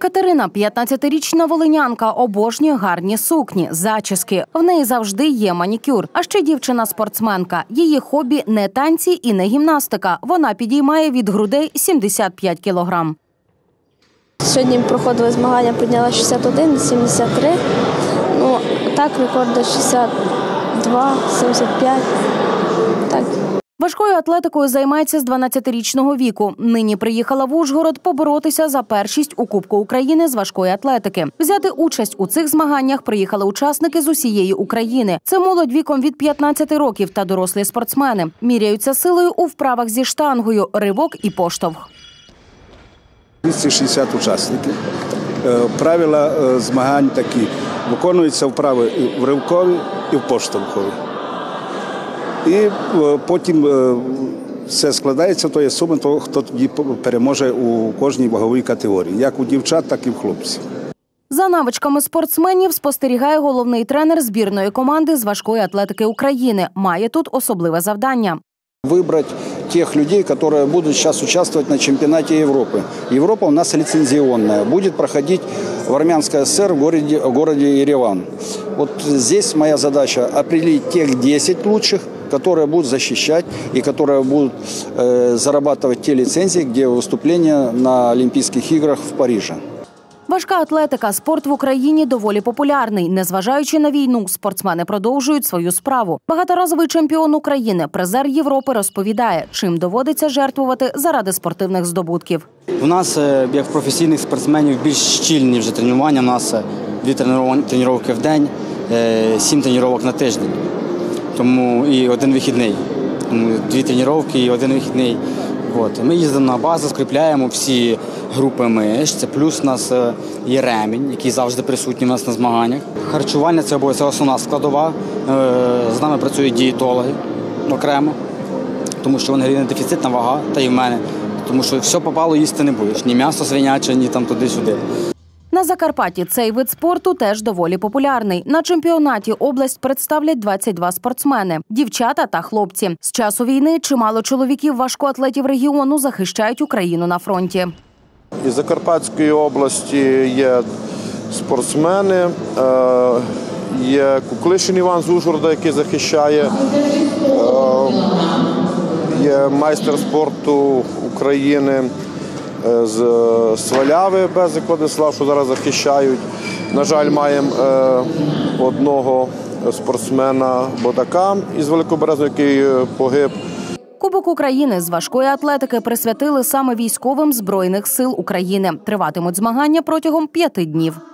Катерина, 15-річна волинянка, обожнює гарні сукні, зачіски. В неї завжди є манікюр. А ще дівчина-спортсменка. Її хобі – не танці і не гімнастика. Вона підіймає від грудей 75 кілограм. Сьогодні проходили змагання, підняла 61, 73. Ну, так, рекорди 62, 75. Так. Важкою атлетикою займається з 12-річного віку. Нині приїхала в Ужгород поборотися за першість у Кубку України з важкої атлетики. Взяти участь у цих змаганнях приїхали учасники з усієї України. Це молодь віком від 15 років та дорослі спортсмени. Міряються силою у вправах зі штангою, ривок і поштовх. 260 учасників. Правила змагань такі. Виконуються вправи і в ривкові, і в поштовхові. І потім все складається, то є сума того, хто тоді переможе у кожній ваговій категорії, як у дівчат, так і в хлопців. За навичками спортсменів спостерігає головний тренер збірної команди з важкої атлетики України. Має тут особливе завдання. Выбрать тех людей, которые будут сейчас участвовать на чемпионате Европы. Европа у нас лицензионная. Будет проходить в Армянской ССР в городе Ереван. Вот здесь моя задача определить тех 10 лучших, которые будут защищать и которые будут зарабатывать те лицензии, где выступления на Олимпийских играх в Париже. Важка атлетика – спорт в Україні доволі популярний. Незважаючи на війну, спортсмени продовжують свою справу. Багаторазовий чемпіон України, призер Європи розповідає, чим доводиться жертвувати заради спортивних здобутків. У нас, як професійних спортсменів, більш щільні вже тренування. У нас 2 тренування в день, 7 тренувань на тиждень. Тому і один вихідний. 2 тренування і один вихідний. Ми їздимо на базу, скріпляємо всі групи мишць. Це плюс у нас є ремінь, який завжди присутній у нас на змаганнях. Харчування – це основна складова. З нами працюють дієтологи окремо, тому що вони говорять, дефіцитна вага, та і в мене. Тому що все попало їсти не будеш, ні м'ясо свиняче, ні там туди-сюди. На Закарпатті цей вид спорту теж доволі популярний. На чемпіонаті область представлять 22 спортсмени – дівчата та хлопці. З часу війни чимало чоловіків важкоатлетів регіону захищають Україну на фронті. Із Закарпатської області є спортсмени, є Куклишин Іван з Ужгорода, який захищає, є майстер спорту України з Сваляви, Безик Владислав, що зараз захищають. На жаль, маємо одного спортсмена Бодака із Великоберезного, який погиб. Кубок України з важкої атлетики присвятили саме військовим Збройних сил України. Триватимуть змагання протягом 5 днів.